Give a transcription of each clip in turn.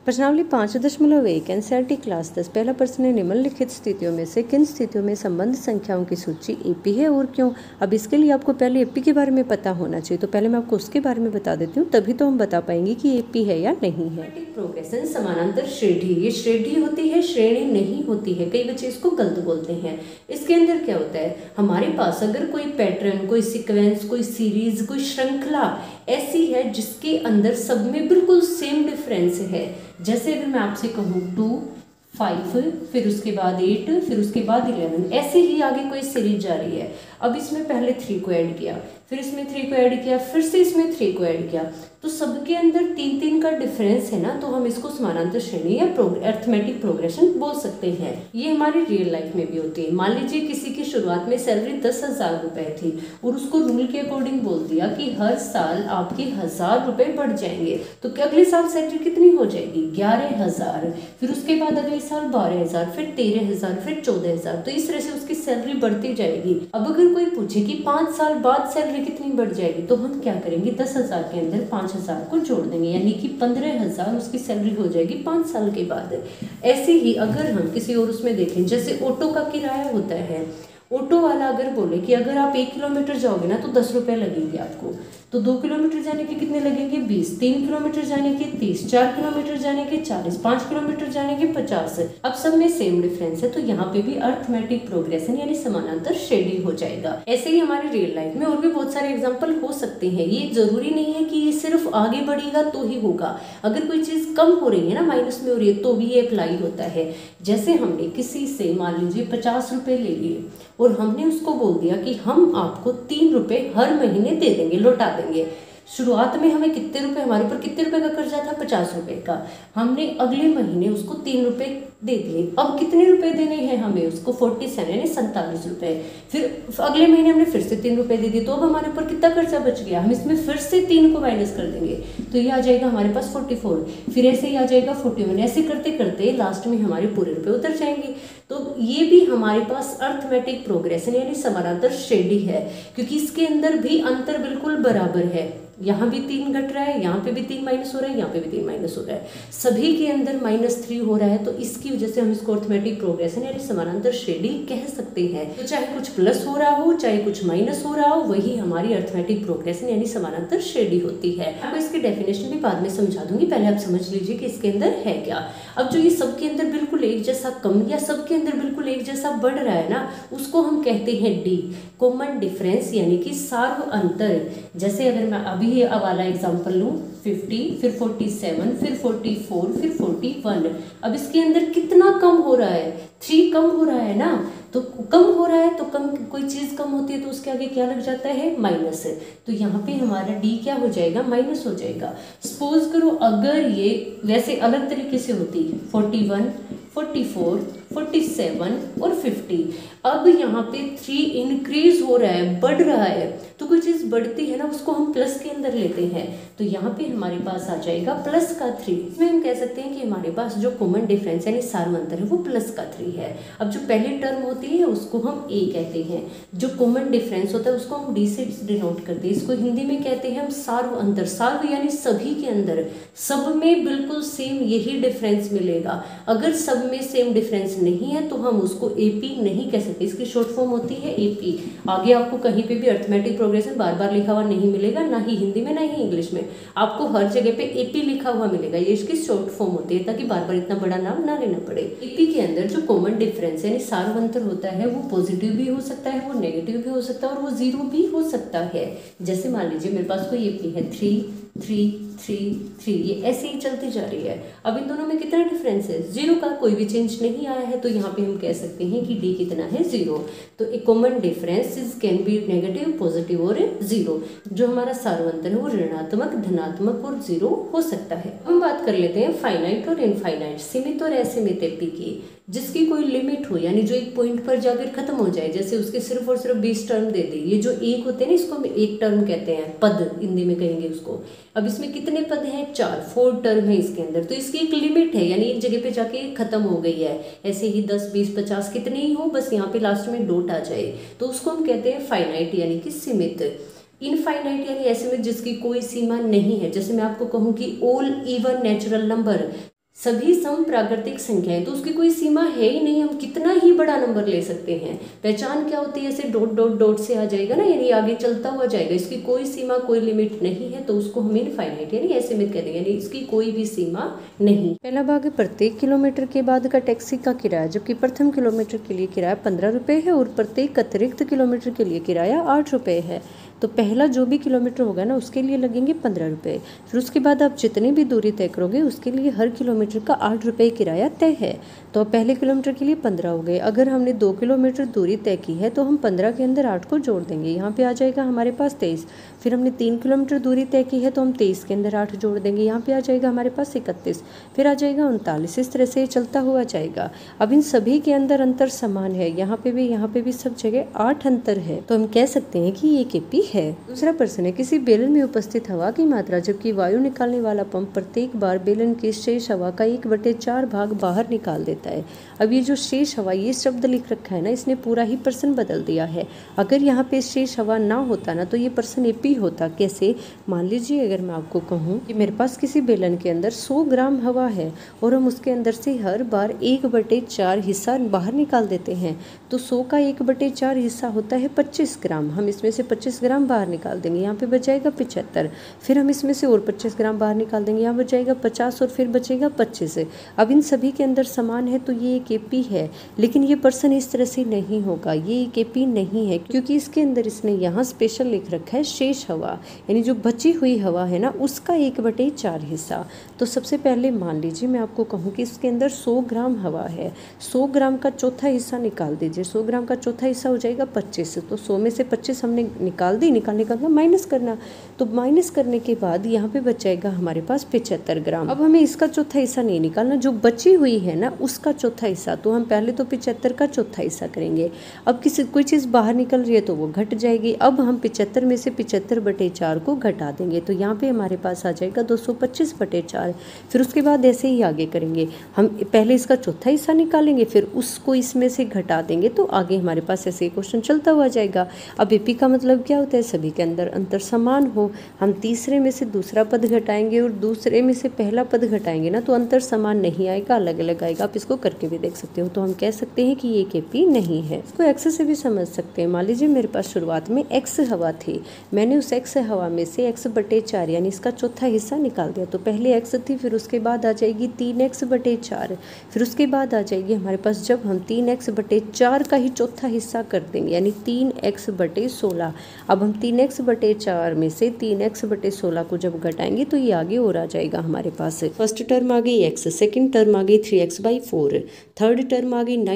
प्रश्नावली 5.1 NCERT class 10 पहला प्रश्न है, निम्नलिखित स्थितियों में से किन स्थितियों में संबंध संख्याओं की सूची एपी है और क्यों। अब इसके लिए आपको पहले एपी के बारे में पता होना चाहिए, तो पहले मैं आपको उसके बारे में बता देती हूँ, तभी तो हम बता पाएंगे कि एपी है या नहीं है। प्रोग्रेशन समानांतर श्रेणी, ये श्रेणी होती है, श्रेणी नहीं होती है, कई बच्चे इसको गलत बोलते हैं। इसके अंदर क्या होता है, हमारे पास अगर कोई पैटर्न, कोई सीक्वेंस, कोई सीरीज, कोई श्रृंखला ऐसी है जिसके अंदर सब में बिल्कुल सेम डिफरेंस है, जैसे अगर मैं आपसे कहूँ 2, 5, फिर उसके बाद 8, फिर उसके बाद 11, ऐसे ही आगे कोई सीरीज जा रही है। अब इसमें पहले 3 को ऐड किया, फिर इसमें 3 को ऐड किया, फिर से इसमें 3 को ऐड किया, तो सबके अंदर 3-3 का डिफरेंस है ना, तो हम इसको समानांतर श्रेणी या अरिथमेटिक प्रोग्रेशन बोल सकते हैं। ये हमारी रियल लाइफ में भी होती है। मान लीजिए किसी की शुरुआत में सैलरी 10,000 रुपए थी और उसको रूल के अकॉर्डिंग बोल दिया कि हर साल आपके 1,000 रुपए बढ़ जाएंगे, तो अगले साल सैलरी कितनी हो जाएगी, 11,000, फिर उसके बाद अगले साल 12,000, फिर 13,000, फिर 14,000, तो इस तरह से उसकी सैलरी बढ़ती जाएगी। अब अगर कोई पूछे कि 5 साल बाद सैलरी कितनी बढ़ जाएगी, तो हम क्या करेंगे, 10,000 के अंदर 5,000 को जोड़ देंगे, यानी कि 15,000 उसकी सैलरी हो जाएगी 5 साल के बाद। ऐसे ही अगर हम किसी और उसमें देखें, जैसे ऑटो का किराया होता है, ऑटो वाला अगर बोले कि अगर आप 1 किलोमीटर जाओगे ना तो 10 रुपए लगेंगे आपको, तो 2 किलोमीटर जाने के कितने लगेंगे, 20, 3 किलोमीटर जाने के 30, 4 किलोमीटर जाने के 40, 5 किलोमीटर जाने के 50। अब सब में सेम डिफरेंस है, तो यहाँ पे भी अरिथमेटिक प्रोग्रेशन यानी समानांतर श्रेणी हो जाएगा। ऐसे ही हमारे रियल लाइफ में और भी बहुत सारे एग्जाम्पल हो सकते हैं। ये जरूरी नहीं है कि ये सिर्फ आगे बढ़ेगा तो ही होगा, अगर कोई चीज कम हो रही है ना, माइनस में हो रही है, तो भी ये अप्लाई होता है। जैसे हमने किसी से मान लीजिए 50 रुपए ले लिए और हमने उसको बोल दिया कि हम आपको 3 रुपए हर महीने दे देंगे, लौटा देंगे। शुरुआत में हमें कितने रुपए, हमारे ऊपर कितने रुपए का कर्जा था, 50 रुपए का, हमने अगले महीने उसको 3 रुपए दे दिए। अब कितने रुपए देने हैं हमें उसको, 47 यानी 47 रुपए। फिर अगले महीने हमने फिर से 3 रुपए दे दिए, तो अब हमारे ऊपर कितना कर्जा बच गया, हम इसमें फिर से 3 को माइनस कर देंगे, तो ये आ जाएगा हमारे पास 44, फिर ऐसे ही आ जाएगा 41, ऐसे करते करते लास्ट में हमारे पूरे रुपए उतर जाएंगे। तो ये भी हमारे पास अरिथमेटिक प्रोग्रेशन यानी समानांतर श्रेणी है, क्योंकि इसके अंदर भी अंतर बिल्कुल बराबर है। यहाँ भी 3 घट रहा है, यहाँ पे भी 3 माइनस हो रहा है, यहाँ पे भी 3 माइनस हो रहा है, सभी के अंदर -3 हो रहा है, तो इसकी वजह से हम इसको अरिथमेटिक प्रोग्रेशन यानी समानांतर श्रेणी कह सकते हैं। तो चाहे कुछ प्लस हो रहा हो, चाहे कुछ माइनस हो रहा हो, वही हमारी अरिथमेटिक प्रोग्रेशन यानी समानांतर श्रेणी होती है। आपको इसकी डेफिनेशन भी बाद में समझा दूंगी, पहले आप समझ लीजिए कि इसके अंदर है क्या। अब जो ये सबके अंदर बिल्कुल एक जैसा कम या सबके अंदर बिल्कुल एक जैसा बढ़ रहा है ना, उसको हम कहते हैं डी, कॉमन डिफरेंस यानी कि सार्व अंतर। जैसे अगर मैं अभी वाला एग्जांपल लूं, 50, फिर 47, फिर 44, फिर 41, अब इसके अंदर कितना कम हो रहा है, 3 कम हो रहा है ना, तो कम हो रहा है तो कम, कोई चीज कम होती है तो उसके आगे क्या लग जाता है, माइनस है, तो यहाँ पे हमारा डी क्या हो जाएगा, माइनस हो जाएगा। सपोज करो अगर ये वैसे अलग तरीके से होती, 41, 44, 47 और 50, अब यहाँ पे 3 इंक्रीज हो रहा है, बढ़ रहा है, तो कोई चीज बढ़ती है ना, उसको हम प्लस के अंदर लेते हैं, तो यहाँ पे हमारे पास आ जाएगा प्लस का 3। इसमें हम कह सकते हैं कि हमारे पास जो कॉमन डिफरेंस यानी सार्व अंतर है वो प्लस का 3 है। अब जो पहली टर्म होती है उसको हम ए कहते हैं, जो कॉमन डिफरेंस होता है उसको हम डी से डिनोट करते हैं, इसको हिंदी में कहते हैं हम सार्व अंतर। सार्व यानी सभी के अंदर, सब में बिल्कुल सेम यही डिफरेंस मिलेगा। अगर सब में सेम डिफरेंस नहीं है तो हम उसको एपी नहीं कह सकते, इसकी शॉर्ट फॉर्म होती है एपी। आगे आपको कहीं पे भी अरिथमेटिक प्रोग्रेशन बार बार लिखा हुआ नहीं मिलेगा, ना ही हिंदी में ना ही इंग्लिश में, आपको हर जगह पे एपी लिखा हुआ मिलेगा, ये इसकी शॉर्ट फॉर्म होती है, ताकि बार बार इतना बड़ा नाम ना लेना पड़े। एपी के अंदर जो कॉमन डिफरेंस यानी सार्व अंतर होता है वो पॉजिटिव भी हो सकता है, वो नेगेटिव भी हो सकता है और वो 0 भी हो सकता है। जैसे मान लीजिए मेरे पास कोई एपी है 3, 3, 3, 3, ये ऐसे ही चलती जा रही है। अब इन दोनों में कितना डिफरेंस है, 0 का, कोई भी चेंज नहीं आया है, तो यहाँ पे हम कह सकते हैं कि डी कितना है, 0। तो एक common difference is can be negative, positive और 0। जो हमारा सार्व अंतर है वो ऋणात्मक, धनात्मक और 0 हो सकता है। हम बात कर लेते हैं फाइनाइट और इनफाइनाइट, सीमित और असीमित एपी की, जिसकी कोई लिमिट हो, यानी जो एक पॉइंट पर जाकर खत्म हो जाए, जैसे उसके सिर्फ और सिर्फ 20 टर्म दे दे। ये जो एक होते हैं ना, इसको हम एक टर्म कहते हैं, पद हिंदी में कहेंगे उसको। अब इसमें कितने पद हैं, 4 टर्म है इसके अंदर, तो इसकी एक लिमिट है, यानी एक जगह पे जाके खत्म हो गई है। ऐसे ही 10, 20, 50 कितने ही हो, बस यहाँ पे लास्ट में डॉट आ जाए, तो उसको हम कहते हैं फाइनाइट यानी कि सीमित। इनफाइनाइट यानी असीमित, जिसकी कोई सीमा नहीं है। जैसे मैं आपको कहूँ कि ऑल इवन नेचुरल नंबर, सभी सम प्राकृतिक संख्याएं, तो उसकी कोई सीमा है ही नहीं, हम कितना ही बड़ा नंबर ले सकते हैं। पहचान क्या होती है, ऐसे डॉट डॉट डॉट से आ जाएगा ना, यानी आगे चलता हुआ जाएगा, इसकी कोई सीमा कोई लिमिट नहीं है, तो उसको हम इनफाइनाइट यानी असीमित कह देंगे, यानी इसकी कोई भी सीमा नहीं। पहला भाग है प्रत्येक किलोमीटर के बाद का टैक्सी का किराया, जबकि प्रथम किलोमीटर के लिए किराया 15 रुपये है और प्रत्येक अतिरिक्त किलोमीटर के लिए किराया 8 रुपये है। तो पहला जो भी किलोमीटर होगा ना उसके लिए लगेंगे 15 रुपये। फिर उसके बाद आप जितनी भी दूरी तय करोगे उसके लिए हर किलोमीटर का 8 रुपये किराया तय है। तो पहले किलोमीटर के लिए 15 हो गए। अगर हमने 2 किलोमीटर दूरी तय की है तो हम 15 के अंदर 8 को जोड़ देंगे, यहाँ पे आ जाएगा हमारे पास 23। फिर हमने 3 किलोमीटर दूरी तय की है तो हम 23 के अंदर 8 जोड़ देंगे, यहाँ पे आ जाएगा हमारे पास 31। फिर आ जाएगा 39। इस तरह से चलता हुआ जाएगा। अब इन सभी के अंदर अंतर समान है, यहाँ पे भी सब जगह 8 अंतर है, तो हम कह सकते हैं कि ये केपी है। दूसरा प्रश्न है, किसी बेलन में उपस्थित हवा की मात्रा जबकि वायु निकालने वाला पंप प्रत्येक बार बेलन की शेष हवा का 1/4 भाग बाहर निकाल देता है। अब ये जो शेष हवा, ये शब्द लिख रखा है ना, इसने पूरा ही प्रश्न बदल दिया है। अगर यहाँ पे शेष हवा ना होता ना तो ये प्रश्न एपी होता। कैसे? मान लीजिए अगर मैं आपको कहूँ कि मेरे पास किसी बेलन के अंदर 100 ग्राम हवा है और हम उसके अंदर से हर बार 1/4 हिस्सा बाहर निकाल देते हैं, तो 100 का 1/4 हिस्सा होता है 25 ग्राम। हम इसमें से 25 ग्राम बाहर निकाल देंगे, यहाँ पे बचेगा 75। फिर हम इसमें से और 25 ग्राम बाहर निकाल देंगे, यहाँ बचेगा 50 और फिर बचेगा 25। अब इन सभी के अंदर समान है तो ये एक एपी है। लेकिन ये प्रश्न इस तरह से नहीं होगा, ये एक एपी नहीं है, क्योंकि इसके अंदर इसने यहाँ स्पेशल लिख रखा है शेष हवा, यानी जो बची हुई हवा है ना उसका 1/4 हिस्सा। तो सबसे पहले मान लीजिए मैं आपको कहूँ कि इसके अंदर 100 ग्राम हवा है, 100 ग्राम का चौथा हिस्सा निकाल दीजिए। 100 ग्राम का चौथा हिस्सा हो जाएगा 25। तो 100 में से 25 हमने निकाल दी, निकालने का माइनस करना, तो माइनस करने के बाद यहाँ पे बचेगा हमारे पास 75 ग्राम। अब हमें इसका चौथा हिस्सा नहीं निकालना, जो बची हुई है ना उसका चौथा हिस्सा। तो हम पहले तो 75 का चौथा हिस्सा करेंगे। अब कोई चीज़ बाहर निकल रही है तो वो घट जाएगी। अब हम 75 में से 75/4 को घटा देंगे, तो यहाँ पे हमारे पास आ जाएगा 225/4। फिर उसके बाद ऐसे ही आगे करेंगे, हम पहले इसका चौथा हिस्सा निकालेंगे फिर उसको इसमें से घटा देंगे, तो आगे हमारे पास ऐसे ही क्वेश्चन चलता हुआ जाएगा। अब एपी का मतलब क्या होता है? सभी के अंदर अंतर समान हो। हम तीसरे में से दूसरा पद घटाएंगे और दूसरे में से पहला पद घटाएंगे ना, तो अंतर समान नहीं आएगा, अलग अलग आएगा। आप इसको करके भी देख सकते हो। तो हम कह सकते हैं कि ये केपी नहीं है। इसको एक्स से भी समझ सकते हैं। मान लीजिए मेरे पास शुरुआत में एक्स हवा थी, मैंने उस एक्स हवा में से x/4 यानी इसका चौथा हिस्सा निकाल दिया। तो पहले एक्स थी, फिर उसके बाद आ जाएगी 3x/4, फिर उसके बाद आ जाएगी हमारे पास, जब हम 3x/4 का ही चौथा हिस्सा कर देंगे यानी 3x/16। अब हम 3x/4 में से 3x/16 को जब घटाएंगे तो ये आगे और आ जाएगा हमारे पास। फर्स्ट टर्म आ गई x, सेकंड टर्म आ गई 3x/4, थर्ड टर्म आ गई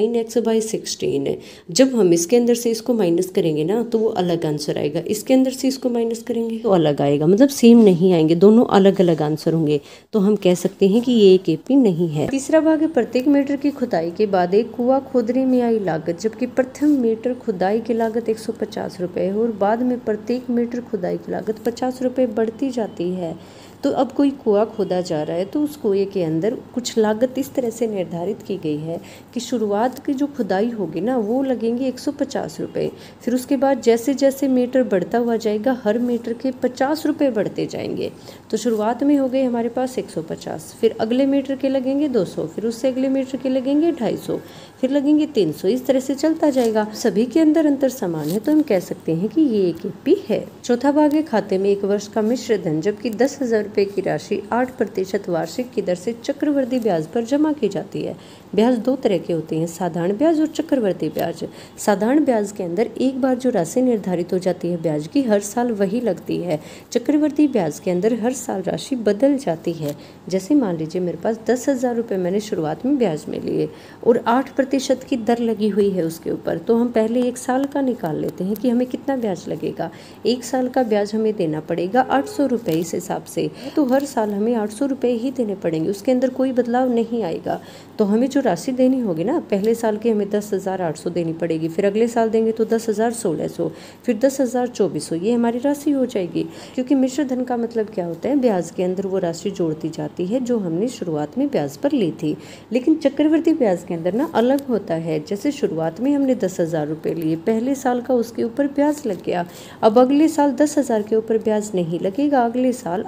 9x/16। जब हम इसके अंदर से इसको माइनस करेंगे ना तो वो अलग आंसर आएगा, इसके अंदर से इसको माइनस करेंगे तो अलग आएगा, मतलब सेम नहीं आएंगे, दोनों अलग अलग आंसर होंगे। तो हम कह सकते हैं कि ये एक एपी नहीं है। तीसरा भाग है, प्रत्येक मीटर की खुदाई के बाद एक कुआं खोदने में आई लागत, जबकि प्रथम मीटर खुदाई की लागत 150 रुपये है और बाद में प्रत्येक मीटर खुदाई की लागत 50 रुपये बढ़ती जाती है। तो अब कोई कुआं खोदा जा रहा है तो उस कुएं के अंदर कुछ लागत इस तरह से निर्धारित की गई है कि शुरुआत की जो खुदाई होगी ना वो लगेंगे 150 रुपये। फिर उसके बाद जैसे जैसे मीटर बढ़ता हुआ जाएगा हर मीटर के 50 रुपये बढ़ते जाएंगे। तो शुरुआत में हो गए हमारे पास 150, फिर अगले मीटर के लगेंगे 200, फिर उससे अगले मीटर के लगेंगे 250, फिर लगेंगे 300। इस तरह से चलता जाएगा। सभी के अंदर अंतर समान है तो हम कह सकते हैं कि ये एक एपी है। चौथा भाग है, खाते में 1 वर्ष का मिश्र धन जबकि 10,000 रुपये की राशि 8% वार्षिक की दर से चक्रवृद्धि ब्याज पर जमा की जाती है। ब्याज 2 तरह के होते हैं, साधारण ब्याज और चक्रवृद्धि ब्याज। साधारण ब्याज के अंदर एक बार जो राशि निर्धारित हो जाती है ब्याज की, हर साल वही लगती है। चक्रवृद्धि ब्याज के अंदर हर साल राशि बदल जाती है। जैसे मान लीजिए मेरे पास 10,000 रुपये मैंने शुरुआत में ब्याज में लिए और 8% की दर लगी हुई है उसके ऊपर, तो हम पहले 1 साल का निकाल लेते हैं कि हमें कितना ब्याज लगेगा। 1 साल का ब्याज हमें देना पड़ेगा 800 रुपये इस हिसाब से, तो हर साल हमें 800 रुपये ही देने पड़ेंगे, उसके अंदर कोई बदलाव नहीं आएगा। तो हमें जो राशि देनी होगी ना, पहले साल की हमें 10,800 देनी पड़ेगी, फिर अगले साल देंगे तो 10,1600, फिर 10,2400, ये हमारी राशि हो जाएगी। क्योंकि मिश्र धन का मतलब क्या होता है, ब्याज के अंदर वो राशि जोड़ती जाती है जो हमने शुरुआत में ब्याज पर ली थी। लेकिन चक्रवृद्धि ब्याज के अंदर ना अलग होता है। जैसे शुरुआत में हमने 10,000 रुपये लिए, पहले साल का उसके ऊपर ब्याज लग गया, अब अगले साल 10,000 के ऊपर ब्याज नहीं लगेगा, अगले साल 800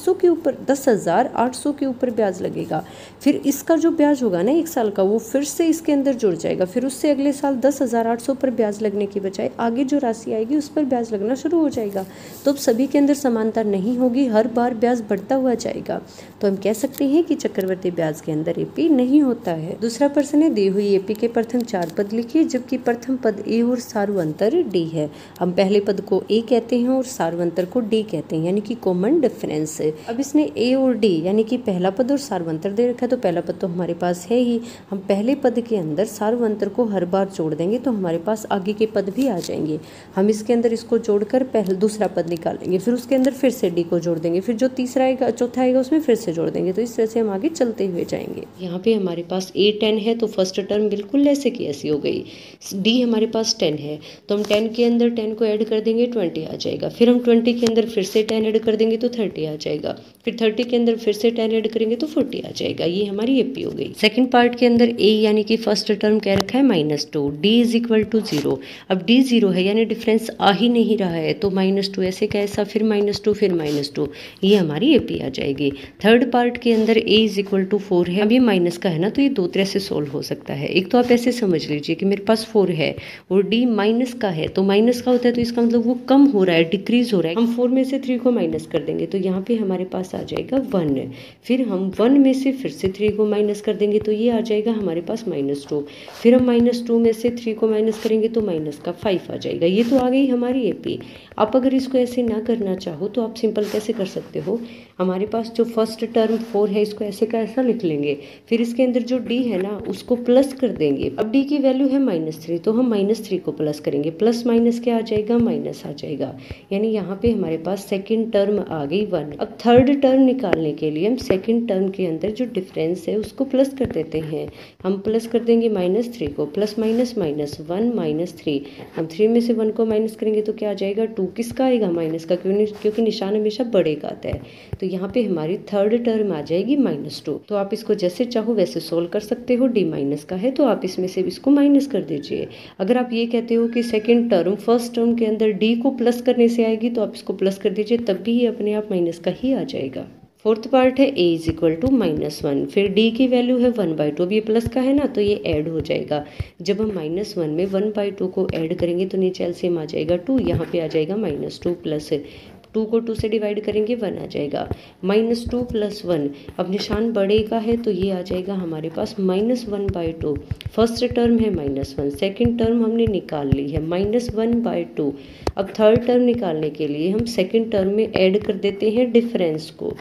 800 के ऊपर 10,800 के ऊपर ब्याज लगेगा। फिर इसका जो ब्याज होगा ना 1 साल का, वो फिर से इसके अंदर जुड़ जाएगा। फिर उससे अगले साल 10,800 पर ब्याज लगने की बजाय आगे जो राशि आएगी उस पर ब्याज लगना शुरू हो जाएगा। तो अब सभी के अंदर समानता नहीं होगी, हर बार ब्याज बढ़ता हुआ जाएगा। तो हम कह सकते हैं कि चक्रवर्ती ब्याज के अंदर एपी नहीं होता है। दूसरा प्रश्न है, दी हुई एपी के प्रथम 4 पद लिखिए जबकि प्रथम पद ए और सार्वंतर डी है। हम पहले पद को ए कहते हैं और सार्वंतर को डी कहते हैं, यानी कि कॉमन डिफरेंस। अब इसने ए और डी यानी कि पहला पद और सार्वंतर दे रखा है, तो पहला पद तो हमारे पास है ही। हम पहले पद के अंदर सार्वंतर को हर बार जोड़ देंगे तो हमारे पास आगे के पद भी आ जाएंगे। हम इसके अंदर इसको जोड़कर पहले दूसरा पद निकालेंगे, फिर उसके अंदर फिर से डी को जोड़ देंगे, फिर जो तीसरा आएगा चौथा आएगा उसमें फिर से जोड़ देंगे। तो इस तरह से हम आगे चलते हुए जाएंगे। यहाँ पे हमारे पास ए 10 है तो फर्स्ट टर्म बिल्कुल ऐसे की ऐसी हो गई। डी हमारे पास 10 है तो हम 10 के अंदर 10 को ऐड कर देंगे 20 आ जाएगा। फिर हम 20 के अंदर फिर से 10 ऐड कर देंगे तो 30 आ जाएगा। फिर 30 के अंदर फिर से 10 ऐड करेंगे तो 40 आ जाएगा। ये हमारी एपी हो गई। सेकंड पार्ट के अंदर ए यानी कि फर्स्ट टर्म कह रखा है -2, डी इज इक्वल टू 0। अब डी 0 है यानी डिफरेंस आ ही नहीं रहा है तो -2 ऐसे कैसा, फिर -2 फिर -2, ये हमारी एपी आ जाएगी। थर्ड पार्ट के अंदर ए इज इक्वल टू 4 है। अब ये माइनस का है ना तो ये दो तरह से सोल्व हो सकता है। एक तो आप ऐसे समझ लीजिए कि मेरे पास 4 है और डी माइनस का है, तो माइनस का होता है तो इसका मतलब वो कम हो रहा है, डिक्रीज हो रहा है। हम 4 में से 3 को माइनस कर देंगे तो यहाँ पे हमारे पास आ जाएगा 1। फिर हम 1 में से फिर से 3 को माइनस कर देंगे तो ये आ जाएगा हमारे पास -2। फिर हम -2 में से 3 को माइनस करेंगे तो माइनस का 5 आ जाएगा। ये तो आ गई हमारी एपी। आप अगर इसको ऐसे ना करना चाहो तो आप सिंपल कैसे कर सकते हो, हमारे पास जो फर्स्ट टर्म 4 है इसको ऐसे का ऐसा लिख लेंगे, फिर इसके अंदर जो डी है ना उसको प्लस कर देंगे। अब डी की वैल्यू है -3 तो हम -3 को प्लस करेंगे, प्लस माइनस क्या आ जाएगा, माइनस आ जाएगा। यानी यहाँ पे हमारे पास सेकंड टर्म आ गई 1। अब थर्ड टर्म निकालने के लिए हम सेकंड टर्म के अंदर जो डिफरेंस है उसको प्लस कर देते हैं। हम प्लस कर देंगे -3 को, प्लस माइनस माइनस 1 -3। हम 3 में से 1 को माइनस करेंगे तो क्या आ जाएगा 2। किसका आएगा, माइनस का, क्योंकि निशान हमेशा बड़े का आता है। तो यहाँ पे हमारी थर्ड टर्म आ जाएगी -2। तो आप इसको जैसे चाहो वैसे सोल्व कर सकते हो। डी माइनस का है तो आप इसमें से इसको माइनस कर दीजिए। अगर आप ये कहते हो कि सेकंड टर्म फर्स्ट टर्म के अंदर डी को प्लस करने से आएगी तो आप इसको प्लस कर दीजिए, तब भी ये अपने आप माइनस का ही आ जाएगा। फोर्थ पार्ट है ए इज इक्वल टू -1, फिर डी की वैल्यू है 1/2। अब ये प्लस का है ना तो ये ऐड हो जाएगा। जब हम -1 में 1/2 को ऐड करेंगे तो नीचे एलसीएम आ जाएगा 2, यहाँ पे आ जाएगा -2 प्लस 2 को 2 से डिवाइड करेंगे 1 आ जाएगा। -2 + 1, अब निशान बड़े का है तो ये आ जाएगा हमारे पास -1/2। फर्स्ट टर्म है -1, सेकंड टर्म हमने निकाल ली है -1/2। अब थर्ड टर्म निकालने के लिए हम सेकंड टर्म में ऐड कर देते हैं डिफरेंस को।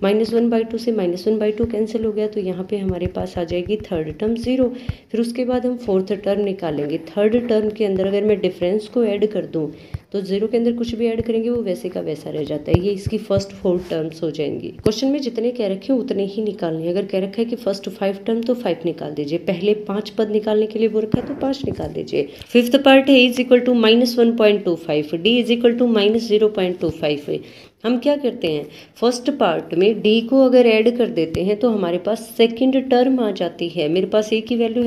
-1/2 से -1/2 कैंसिल हो गया तो यहाँ पे हमारे पास आ जाएगी थर्ड टर्म 0। फिर उसके बाद हम फोर्थ टर्म निकालेंगे। थर्ड टर्म के अंदर अगर मैं डिफरेंस को ऐड कर दूँ तो 0 के अंदर कुछ भी ऐड करेंगे वो वैसे का वैसा रह जाता है। ये इसकी फर्स्ट 4 टर्म्स हो जाएंगी। क्वेश्चन में जितने कह रखे हैं उतने ही निकालने हैं। अगर कह रखा है कि फर्स्ट 5 टर्म तो 5 निकाल दीजिए, पहले 5 पद निकालने के लिए वो रखा है तो 5 निकाल दीजिए। फिफ्थ पार्ट है is equal to -1.25, D is equal to -0.25। हम क्या करते हैं, फर्स्ट पार्ट में डी को अगर ऐड कर देते हैं तो हमारे पास सेकंड टर्म आ जाती है। मेरे पास ए की वैल्यू है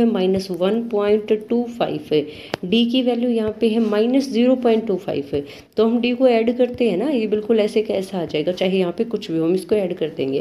-1.25, डी की वैल्यू यहाँ पे है -0.25। तो हम डी को ऐड करते हैं ना, ये बिल्कुल ऐसे कैसा आ जाएगा, चाहे यहाँ पे कुछ भी हो हम इसको ऐड कर देंगे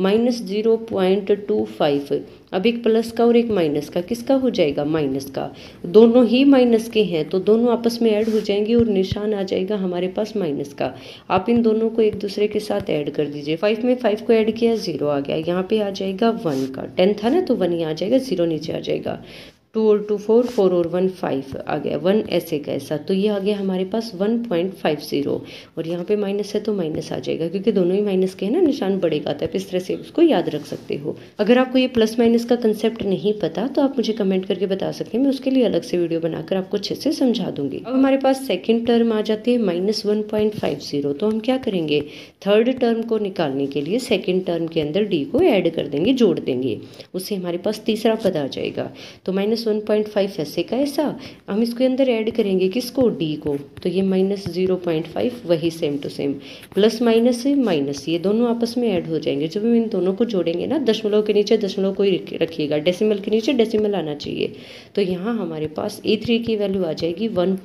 -0.25। अब एक प्लस का और एक माइनस का, किसका हो जाएगा, माइनस का। दोनों ही माइनस के हैं तो दोनों आपस में ऐड हो जाएंगे और निशान आ जाएगा हमारे पास माइनस का। आप इन दोनों को एक दूसरे के साथ ऐड कर दीजिए। 5 में 5 को ऐड किया 0 आ गया, यहाँ पे आ जाएगा 1 का, 10 था ना तो 1 यहाँ आ जाएगा, 0 नीचे आ जाएगा। 2 और 2 4, 4 और 1 5 आ गया, 1 ऐसे कैसा, तो ये आ गया हमारे पास 1.50 और यहाँ पे माइनस है तो माइनस आ जाएगा क्योंकि दोनों ही माइनस के हैं ना, निशान बड़े का आता है। इस तरह से उसको याद रख सकते हो। अगर आपको ये प्लस माइनस का कंसेप्ट नहीं पता तो आप मुझे कमेंट करके बता सकते हैं, मैं उसके लिए अलग से वीडियो बनाकर आपको अच्छे से समझा दूंगी। अब हमारे पास सेकेंड टर्म आ जाती है -1.50, तो हम क्या करेंगे, थर्ड टर्म को निकालने के लिए सेकेंड टर्म के अंदर डी को ऐड कर देंगे, जोड़ देंगे, उससे हमारे पास तीसरा पद आ जाएगा। तो -1.5 ऐसे का ऐसा, हम इसके अंदर ऐड करेंगे किसको, डी को, तो ये -0.5 वही same to same, plus minus से माइनस, ये दोनों आपस में ऐड हो जाएंगे। जब हम इन दोनों को जोड़ेंगे ना, दशमलव के नीचे दशमलव को ही रखिएगा, डेसिमल के नीचे डेसिमल आना चाहिए। तो यहाँ हमारे पास A3 की वैल्यू आ जाएगी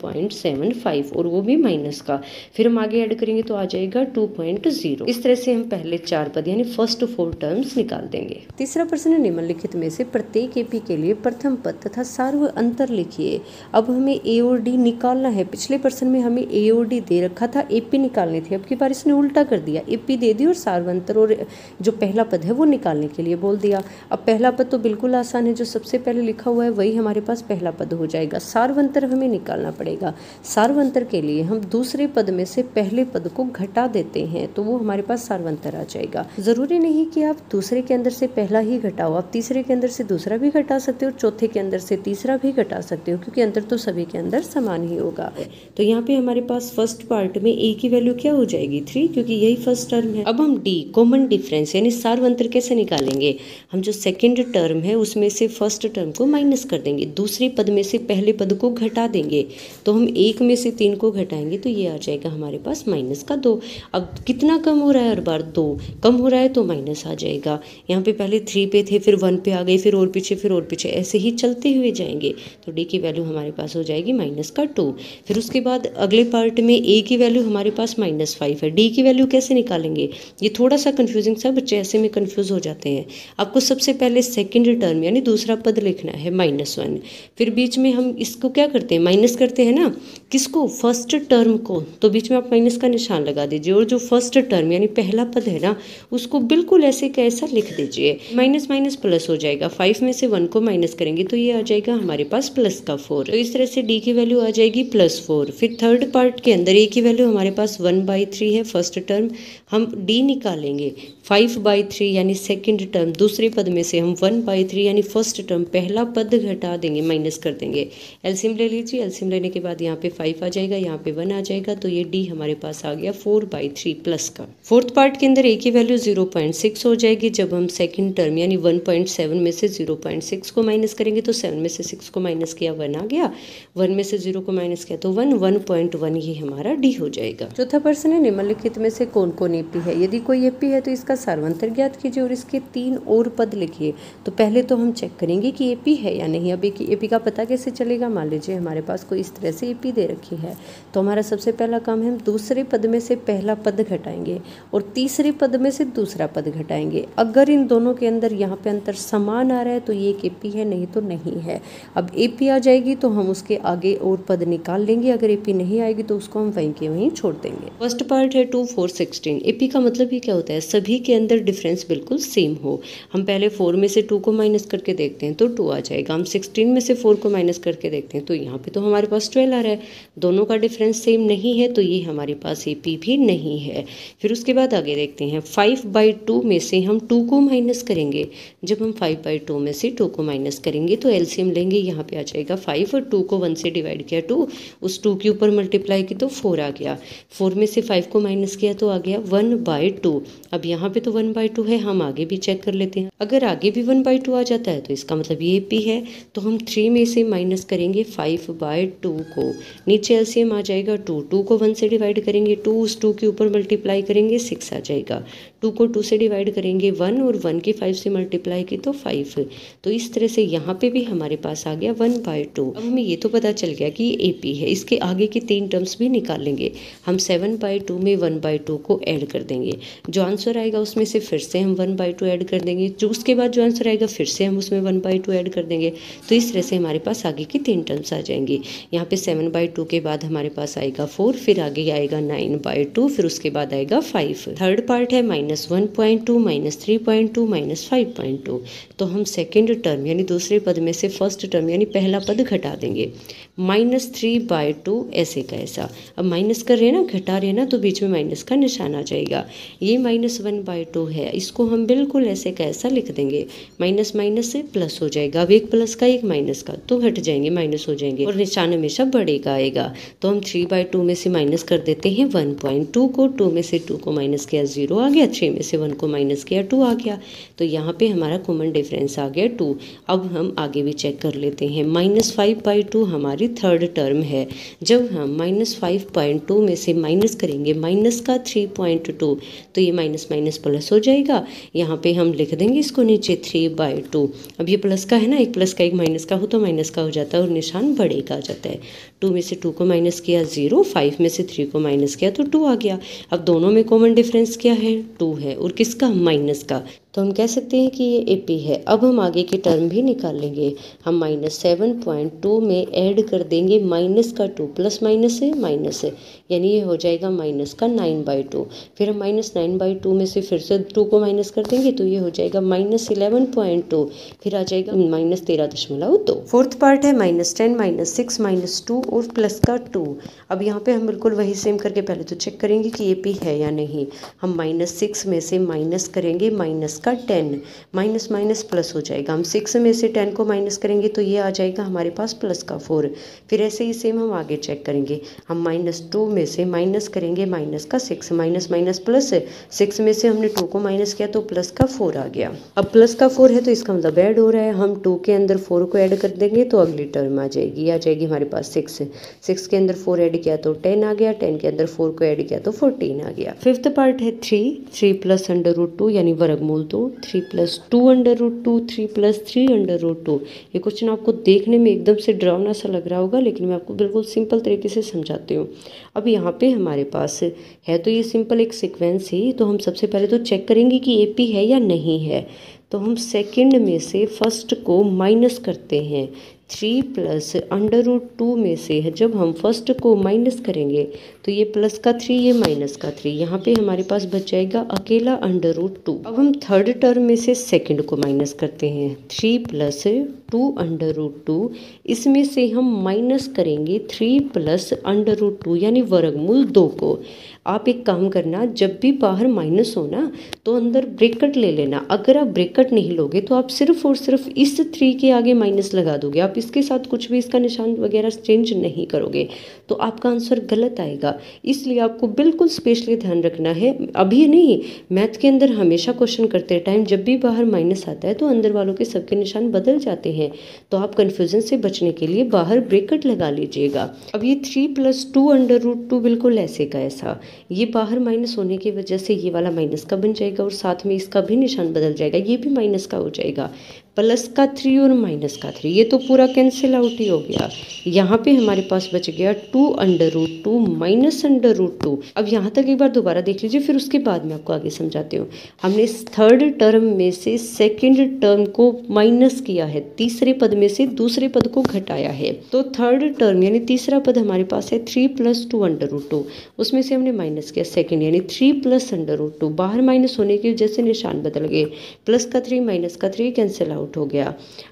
1.75 और वो भी माइनस का। फिर हम आगे ऐड करेंगे तो आ जाएगा 2.0। इस तरह से हम पहले 4 पद यानी फर्स्ट 4 टर्म्स निकाल देंगे। तीसरा प्रश्न, निम्नलिखित में से प्रत्येक एपी के लिए प्रथम पद तथा सार्व अंतर लिखिए। अब हमें ए और डी निकालना है। पिछले प्रश्न में हमें ए और डी दे रखा था, एपी निकालनी थी। अब की बार इसने उल्टा कर दिया, एपी दे दी और सार्व अंतर और जो पहला पद है वो निकालने के लिए बोल दिया। अब पहला पद तो बिल्कुल आसान है, जो सबसे पहले लिखा हुआ है वही हमारे पास पहला पद हो जाएगा। सार्व अंतर हमें निकालना पड़ेगा। सार्व अंतर के लिए हम दूसरे पद में से पहले पद को घटा देते हैं, तो वो हमारे पास सार्व अंतर आ जाएगा। जरूरी नहीं कि आप दूसरे के अंदर से पहला ही घटाओ, आप तीसरे के अंदर से दूसरा भी घटा सकते हो, चौथे के अंदर से तीसरा भी घटा सकते हो, क्योंकि अंतर तो सभी के अंदर समान ही होगा। तो यहाँ पे हमारे पास फर्स्ट पार्ट में ए की वैल्यू क्या हो जाएगी 3, क्योंकि यही फर्स्ट टर्म है। अब हम डी कॉमन डिफरेंस यानी सार्व अंतर कैसे निकालेंगे, हम जो सेकंड टर्म है उसमें से फर्स्ट टर्म को माइनस कर देंगे, दूसरे पद में से पहले पद को घटा देंगे। तो हम 1 में से 3 को घटाएंगे तो ये आ जाएगा हमारे पास -2। अब कितना कम हो रहा है, हर बार 2 कम हो रहा है तो माइनस आ जाएगा। यहाँ पे पहले 3 पे थे, फिर 1 पे आ गए, फिर और पीछे, फिर और पीछे, ऐसे ही चलते हुए जाएंगे। तो डी की वैल्यू हमारे पास हो जाएगी -2। फिर उसके बाद अगले पार्ट में ए की वैल्यू हमारे पास -5 है। डी की वैल्यू कैसे निकालेंगे, ये थोड़ा सा कंफ्यूजिंग सा, बच्चे ऐसे में कंफ्यूज हो जाते हैं। आपको सबसे पहले सेकंड टर्म यानी दूसरा पद लिखना है -1, फिर बीच में हम इसको क्या करते हैं, माइनस करते हैं ना, किसको, फर्स्ट टर्म को, तो बीच में आप माइनस का निशान लगा दीजिए। और जो फर्स्ट टर्म यानी पहला पद है ना, उसको बिल्कुल ऐसे कैसा लिख दीजिए, माइनस माइनस प्लस हो जाएगा। 5 में से 1 को माइनस करेंगे तो ये आ जाएगा हमारे पास प्लस का 4। तो इस तरह से डी की वैल्यू आ जाएगी +4। फिर थर्ड पार्ट के अंदर ए की वैल्यू हमारे पास 1/3 है, फर्स्ट टर्म, हम डी निकालेंगे 5/3 यानी सेकंड टर्म, दूसरे पद में से हम 1/3 यानी फर्स्ट टर्म पहला पद घटा देंगे, माइनस कर देंगे। एलसीएम ले लीजिए, एलसीएम लेने के बाद यहाँ पे 5 आ जाएगा, यहाँ पे 1 आ जाएगा, तो ये डी हमारे पास आ गया 4/3 प्लस का। फोर्थ पार्ट के अंदर ए की वैल्यू 0.6 हो जाएगी। जब हम सेकंड टर्म यानी 1.7 में से 0.6 को माइनस करेंगे तो 7 में से 6 को माइनस किया 1 आ गया, 1 में से 0 को माइनस किया तो 1.1 ये हमारा डी हो जाएगा। चौथा प्रश्न है, निम्नलिखित में से कौन कौन एपी है। यदि कोई एपी है तो इसका सार्वंतर ज्ञात कीजिए और इसके 3 और पद लिखिए। तो पहले तो हम चेक करेंगे कि एपी है या नहीं। अब एपी का पता कैसे चलेगा, मान लीजिए हमारे पास कोई इस तरह से एपी दे रखी है, तो हमारा सबसे पहला काम है हम दूसरे पद में से पहला पद घटाएंगे और तीसरे पद में से दूसरा पद घटाएंगे। अगर इन दोनों के अंदर यहाँ पे अंतर समान आ रहा है तो ये एक एपी है, नहीं तो नहीं है। अब एपी आ जाएगी तो हम उसके आगे और पद निकाल लेंगे, अगर एपी नहीं आएगी तो उसको हम वहीं के वहीं छोड़ देंगे। फर्स्ट पार्ट है 2, 4, 16। एपी का मतलब ही क्या होता है, सभी के अंदर डिफरेंस बिल्कुल सेम हो। हम पहले 4 में से 2 को माइनस करके देखते हैं तो 2 आ जाएगा। हम 16 में से 4 को माइनस करके देखते हैं तो यहाँ पे तो हमारे पास 12 आ रहा है, दोनों का डिफरेंस सेम नहीं है, तो ये हमारे पास एपी भी नहीं है। फिर उसके बाद आगे देखते हैं 5/2 में से हम 2 को माइनस करेंगे। जब हम 5/2 में से 2 को माइनस करेंगे तो एलसीएम लेंगे, यहाँ पे आ जाएगा 5 और 2 को 1 से डिवाइड किया 2, उस 2 के ऊपर मल्टीप्लाई की तो 4 आ गया। 4 में से 5 को माइनस किया तो आ गया 1/2। अब यहाँ पे तो 1/2 है, हम आगे भी चेक कर लेते हैं। अगर आगे भी 1/2 आ जाता है तो इसका मतलब ये एपी है। तो हम 3 में से माइनस करेंगे 5/2 को, नीचे एलसीएम आ जाएगा 2 को 1 से डिवाइड करेंगे 2, उस 2 के ऊपर मल्टीप्लाई करेंगे 6 आ जाएगा। 2 को 2 से डिवाइड करेंगे 1 और 1 की 5 से मल्टीप्लाई की तो 5। तो इस तरह से यहाँ पे भी हमारे पास आ गया 1/2। अब हमें ये तो पता चल गया कि ये एपी है। इसके आगे की 3 टर्म्स भी निकाल लेंगे। हम 7/2 में 1/2 को ऐड कर देंगे, जो आंसर आएगा उसमें से फिर से हम 1/2 ऐड कर देंगे, जो उसके बाद जो आंसर आएगा फिर से हम उसमें 1/2 ऐड कर देंगे। तो इस तरह से हमारे पास आगे की 3 टर्म्स आ जाएंगी। यहाँ पे 7/2 के बाद हमारे पास आएगा 4, फिर आगे आएगा 9/2, फिर उसके बाद आएगा 5। थर्ड पार्ट है -1.2, -3.2, -5.2। तो हम सेकेंड टर्म यानी दूसरे पद में से फर्स्ट टर्म यानी पहला पद घटा देंगे, -3/2 ऐसे का ऐसा। अब माइनस कर रहे हैं ना, घटा रहे हैं ना, तो बीच में माइनस का निशान आ जाएगा। ये -1/2 है, इसको हम बिल्कुल ऐसे का ऐसा लिख देंगे, माइनस माइनस से प्लस हो जाएगा। अब एक प्लस का एक माइनस का तो घट जाएंगे, माइनस हो जाएंगे और निशान हमेशा बढ़ेगा आएगा। तो हम 3/2 में से माइनस कर देते हैं 1.2 को, 2 में से 2 को माइनस किया 0 आ गया, 3 में से 1 को माइनस किया 2 आ गया। तो यहाँ पे हमारा कॉमन डिफरेंस आ गया 2। अब हम आगे भी चेक कर लेते हैं। -5/2 हमारी थर्ड टर्म है। जब हम -5.2 में से माइनस करेंगे माइनस का 3.2 तो ये माइनस माइनस प्लस हो जाएगा। यहाँ पे हम लिख देंगे इसको नीचे 3/2। अब ये प्लस का है ना, एक प्लस का एक माइनस का हो तो माइनस का हो जाता है और निशान बड़े का आ जाता है। 2 में से 2 को माइनस किया 0, 5 में से 3 को माइनस किया तो 2 आ गया। अब दोनों में कॉमन डिफरेंस क्या है? 2 है और किसका? माइनस का। तो हम कह सकते हैं कि ये एपी है। अब हम आगे की टर्म भी निकाल लेंगे। हम -7.2 में ऐड कर देंगे माइनस का 2, प्लस माइनस है माइनस है, यानी ये हो जाएगा माइनस का 9/2। फिर हम -9/2 में से फिर से 2 को माइनस कर देंगे तो ये हो जाएगा -11.2, फिर आ जाएगा -13.2। फोर्थ पार्ट है -10, -6, -2 और प्लस का 2। अब यहाँ पे हम बिल्कुल वही सेम करके पहले तो चेक करेंगे कि एपी है या नहीं। हम -6 में से माइनस करेंगे माइनस का 10, माइनस माइनस प्लस हो जाएगा। हम 6 में से 10 को माइनस करेंगे तो ये आ जाएगा हमारे पास प्लस का 4। फिर ऐसे ही सेम हम आगे चेक करेंगे। हम -2 में से माइनस करेंगे माइनस का 6, माइनस माइनस प्लस है। 6 में से हमने 2 को माइनस किया तो प्लस का 4 आ गया। अब प्लस का 4 है तो इसका मतलब ऐड हो रहा है। हम 2 के अंदर 4 को ऐड कर देंगे तो अगली टर्म आ जाएगी, आ जाएगी हमारे पास 6। 6 के अंदर 4 ऐड किया तो 10 आ गया, 10 के अंदर 4 को ऐड किया तो 14 आ गया। फिफ्थ पार्ट है 3 प्लस √2 यानी वर्गमूल 2, 3 + 2√2, 3 + 3√2। ये क्वेश्चन आपको देखने में एकदम से डरावना सा लग रहा होगा, लेकिन मैं आपको बिल्कुल सिंपल तरीके से समझाती हूँ। अब यहाँ पे हमारे पास है तो ये सिंपल एक सीक्वेंस ही, तो हम सबसे पहले तो चेक करेंगे कि एपी है या नहीं है। तो हम सेकंड में से फर्स्ट को माइनस करते हैं। 3 + √2 में से है जब हम फर्स्ट को माइनस करेंगे तो ये प्लस का 3, ये माइनस का 3, यहाँ पे हमारे पास बच जाएगा अकेला √2। अब हम थर्ड टर्म में से सेकंड को माइनस करते हैं। 3 + 2√2, इसमें से हम माइनस करेंगे 3 + √2 यानी वर्गमूल 2 को। आप एक काम करना, जब भी बाहर माइनस हो ना तो अंदर ब्रैकेट ले लेना। अगर आप ब्रैकेट नहीं लोगे तो आप सिर्फ और सिर्फ इस 3 के आगे माइनस लगा दोगे, आप इसके साथ कुछ भी इसका निशान वगैरह चेंज नहीं करोगे तो आपका आंसर गलत आएगा। इसलिए आपको बिल्कुल स्पेशली ध्यान रखना है, अभी नहीं, मैथ के अंदर हमेशा क्वेश्चन करते टाइम जब भी बाहर माइनस आता है तो अंदर वालों के सबके निशान बदल जाते हैं। तो आप कन्फ्यूजन से बचने के लिए बाहर ब्रैकेट लगा लीजिएगा। अब ये 3 + 2√2 बिल्कुल ऐसे का ऐसा, ये बाहर माइनस होने की वजह से ये वाला माइनस का बन जाएगा और साथ में इसका भी निशान बदल जाएगा, ये भी माइनस का हो जाएगा। प्लस का 3 और माइनस का 3, ये तो पूरा कैंसिल आउट ही हो गया। यहाँ पे हमारे पास बच गया 2√2 माइनस √2। अब यहाँ तक एक बार दोबारा देख लीजिए, फिर उसके बाद मैं आपको आगे समझाती हूँ। हमने इस थर्ड टर्म में से सेकंड टर्म को माइनस किया है, तीसरे पद में से दूसरे पद को घटाया है। तो थर्ड टर्म यानी तीसरा पद हमारे पास है 3 + 2√2, उसमें से हमने माइनस किया सेकंड यानी 3 + √2। बाहर माइनस होने की वजह से निशान बदल गए, प्लस का 3 माइनस का 3 कैंसिल आउट हो गया।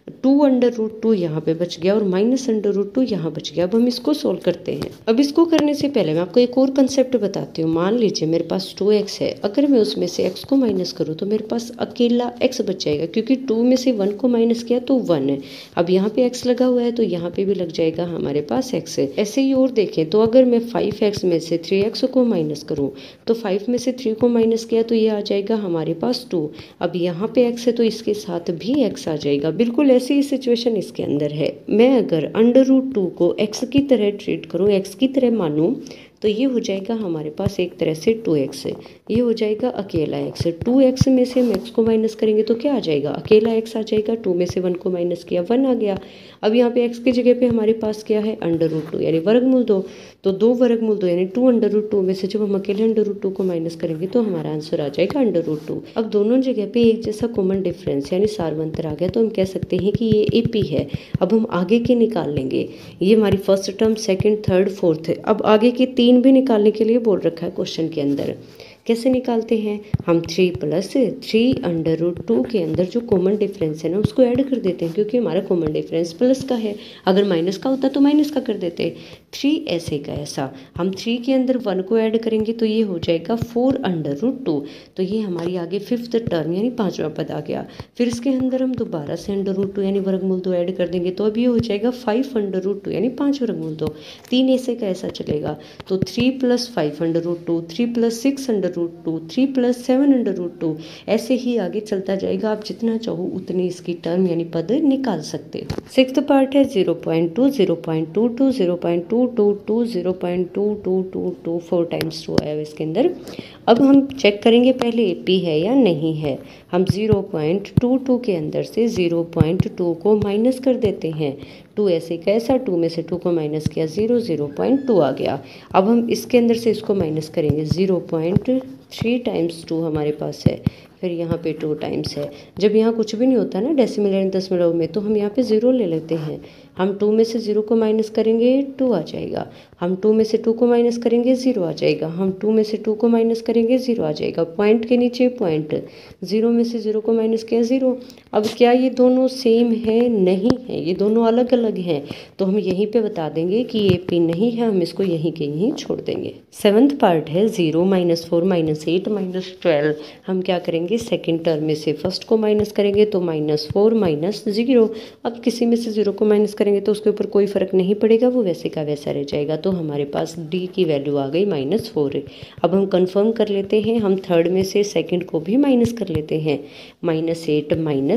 2√2 यहाँ पे बच गया और माइनस √2 यहाँ बच गया। अब हम इसको सोल्व करते हैं। अब इसको करने से पहले मैं आपको एक और कंसेप्ट बताती हूँ। मान लीजिए मेरे पास 2x है, अगर मैं उसमें से x को माइनस करूँ तो मेरे पास अकेला x बच जाएगा, क्योंकि 2 में से 1 को माइनस किया तो 1 है। अब यहाँ पे x लगा हुआ है तो यहाँ पे भी लग जाएगा हमारे पास x है। ऐसे ही और देखें तो अगर मैं 5x में से 3x को माइनस करूँ तो 5 में से 3 को माइनस किया तो ये आ जाएगा हमारे पास 2। अब यहाँ पे x है तो इसके साथ भी x आ जाएगा। बिल्कुल ऐसी ही सिचुएशन इसके अंदर है। मैं अगर √2 को x की तरह ट्रीट करूँ, x की तरह मानूँ, तो ये हो जाएगा हमारे पास एक तरह से 2x है, ये हो जाएगा अकेला x है। 2x में से हम x को माइनस करेंगे तो क्या आ जाएगा? अकेला x आ जाएगा। 2 में से 1 को माइनस किया 1 आ गया। अब यहाँ पे x की जगह पे हमारे पास क्या है? √2 यानी वर्गमूल 2। तो 2 वर्गमूल 2 यानी 2√2 में से जब हम अकेले √2 को माइनस करेंगे तो हमारा आंसर आ जाएगा √2। अब दोनों जगह पे एक जैसा कॉमन डिफरेंस यानी सारवंतर आ गया तो हम कह सकते हैं कि ये एपी है। अब हम आगे के निकाल लेंगे। ये हमारी first term, second, third, fourth है। अब आगे के 3 भी निकालने के लिए बोल रखा है क्वेश्चन के अंदर। कैसे निकालते हैं? हम 3 + 3√2 के अंदर जो कॉमन डिफरेंस है ना उसको ऐड कर देते हैं, क्योंकि हमारा कॉमन डिफरेंस प्लस का है। अगर माइनस का होता तो माइनस का कर देते। 3 ऐसे का ऐसा, हम 3 के अंदर 1 को ऐड करेंगे तो ये हो जाएगा 4√2। तो ये हमारी आगे फिफ्थ टर्म यानी 5वां पद आ गया। फिर इसके अंदर हम दोबारा से √2 यानी वर्गमूल 2 ऐड कर देंगे तो अब ये हो जाएगा 5√2 यानी 5 वर्गमूल 2। 3 ऐसे का ऐसा चलेगा तो 3 + 5√2, 3 + 6√2, √2, 3 + 7√2, ऐसे ही आगे चलता जाएगा। आप जितना चाहो उतनी इसकी टर्म यानी पद निकाल सकते हो। सिक्स्थ पार्ट है 0.2, 0.22, 0.222, 0.2222, 4 टाइम्स 2 आया इसके अंदर। अब हम चेक करेंगे पहले एपी है या नहीं है। हम 0.22 के अंदर से 0.2 को माइनस कर देते हैं। 2 ऐसे कैसा, 2 में से 2 को माइनस किया, 0.2 आ गया। अब हम इसके अंदर से इसको माइनस करेंगे, 0.3 टाइम्स 2 हमारे पास है, फिर यहाँ पे 2 टाइम्स है। जब यहाँ कुछ भी नहीं होता ना डेसिमल यानी दशमलव में, तो हम यहाँ पे 0 ले लेते हैं। हम 2 में से 0 को माइनस करेंगे 2 आ जाएगा। हम 2 में से 2 को माइनस करेंगे 0 आ जाएगा। हम 2 में से 2 को माइनस करेंगे 0 आ जाएगा। पॉइंट के नीचे पॉइंट, 0 में से 0 को माइनस किया 0। अब क्या ये दोनों सेम है? नहीं है, ये दोनों अलग अलग हैं। तो हम यहीं पे बता देंगे कि ये पी नहीं है, हम इसको यहीं के यहीं छोड़ देंगे। सेवन्थ पार्ट है 0, -4, -8, -12। हम क्या करेंगे, सेकेंड टर्म में से फर्स्ट को माइनस करेंगे तो -4 -0। अब किसी में से 0 को माइनस करेंगे तो उसके ऊपर कोई फर्क नहीं पड़ेगा, वो वैसे का वैसा रह जाएगा। तो हमारे पास डी की वैल्यू आ गई -4। अब हम कंफर्म कर लेते हैं, हम थर्ड में से सेकंड को भी माइनस कर लेते हैं। -8